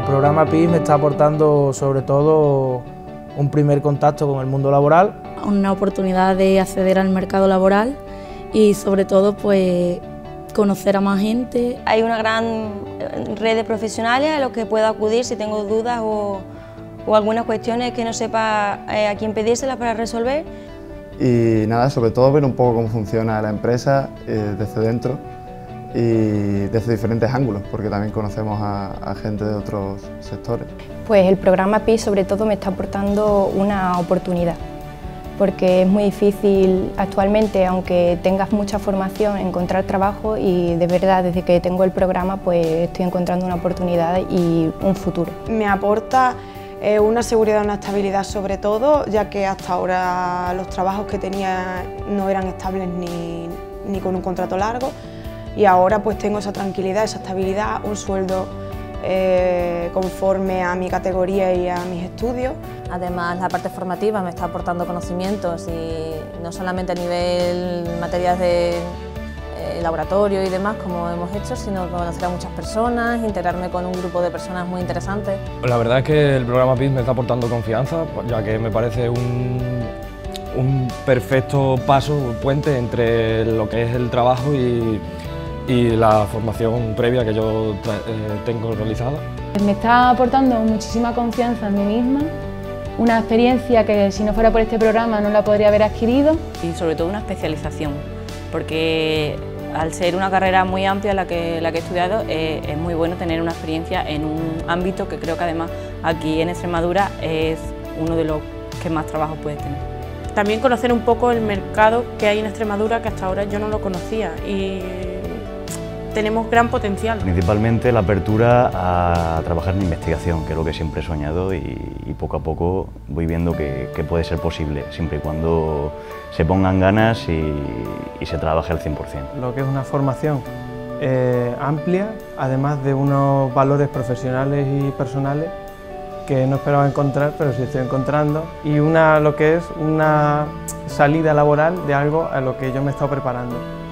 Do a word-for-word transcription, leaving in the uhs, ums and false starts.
programa P I S me está aportando sobre todo un primer contacto con el mundo laboral. Una oportunidad de acceder al mercado laboral y sobre todo pues conocer a más gente. Hay una gran red de profesionales a los que puedo acudir si tengo dudas o, o algunas cuestiones que no sepa eh, a quién pedírselas para resolver. Y nada, sobre todo ver un poco cómo funciona la empresa eh, desde dentro y desde diferentes ángulos, porque también conocemos a, a gente de otros sectores. Pues el programa P I S sobre todo me está aportando una oportunidad, porque es muy difícil actualmente, aunque tengas mucha formación, encontrar trabajo, y de verdad desde que tengo el programa pues estoy encontrando una oportunidad y un futuro. Me aporta eh, una seguridad, una estabilidad sobre todo, ya que hasta ahora los trabajos que tenía no eran estables ni, ni con un contrato largo, y ahora pues tengo esa tranquilidad, esa estabilidad, un sueldo eh, conforme a mi categoría y a mis estudios. Además, la parte formativa me está aportando conocimientos, y no solamente a nivel materias de eh, laboratorio y demás, como hemos hecho, sino conocer a muchas personas, integrarme con un grupo de personas muy interesantes. La verdad es que el programa P I S me está aportando confianza, ya que me parece un, un perfecto paso, un puente entre lo que es el trabajo y, y la formación previa que yo eh, tengo realizada. Me está aportando muchísima confianza en mí misma, una experiencia que si no fuera por este programa no la podría haber adquirido. Y sobre todo una especialización, porque al ser una carrera muy amplia la que, la que he estudiado, eh, es muy bueno tener una experiencia en un ámbito que creo que además aquí en Extremadura es uno de los que más trabajo puedes tener. También conocer un poco el mercado que hay en Extremadura, que hasta ahora yo no lo conocía, y tenemos gran potencial. Principalmente la apertura a trabajar en investigación, que es lo que siempre he soñado, y, y poco a poco voy viendo que, que puede ser posible, siempre y cuando se pongan ganas y, y se trabaje al cien por cien. Lo que es una formación eh, amplia, además de unos valores profesionales y personales que no esperaba encontrar, pero sí estoy encontrando, y una, lo que es una salida laboral de algo a lo que yo me he estado preparando.